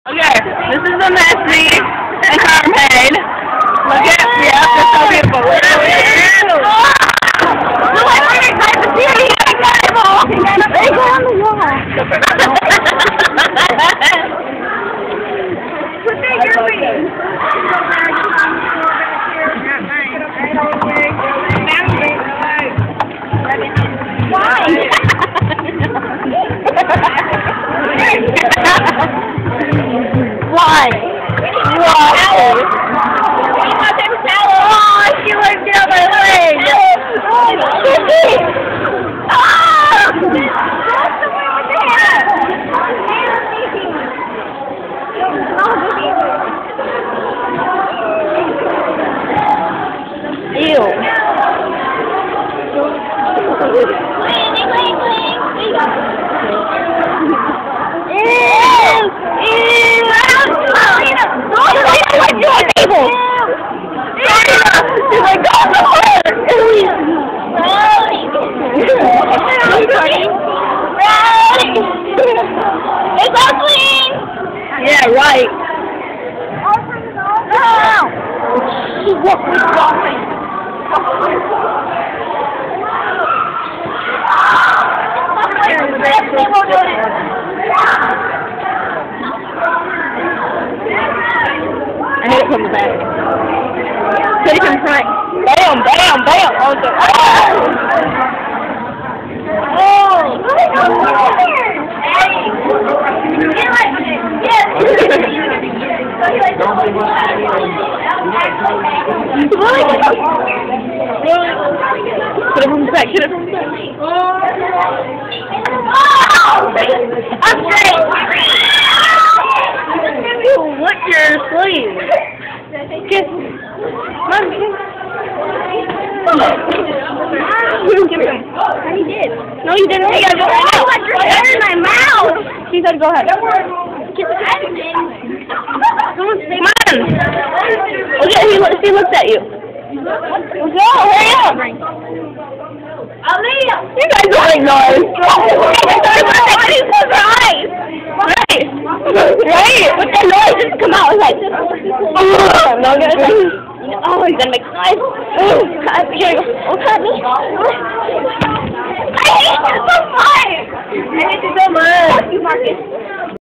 Okay, this is the Messi and Mermaid. Look at, yeah, that's so beautiful. Look at my excited to see it. He's incredible. They go on the wall. Put that your feet. Why? Why? Oh, she went down my leg. Ew. She's like, go to her! It's ugly! Yeah, right. What was going? I hate it from the back. Hit it from front. Bam, bam, bam. Oh, so, Hit it from the back, hit it from the back. I'm straight. What's your sleeve? Get, Mom, give him. He did. No, you didn't. Hey, go ahead. I want your hair in my mouth. She said, go ahead. Get the head in. Come on. Okay, he looks at you. Go, hurry up. Aaliyah. You guys don't make noise. Right. Right. With that noise, just come out. It's like, no good. Oh, he's gonna make noise. Oh, cut me. Oh, cut me. I hate you so much. I hate you so much. You, Marcus.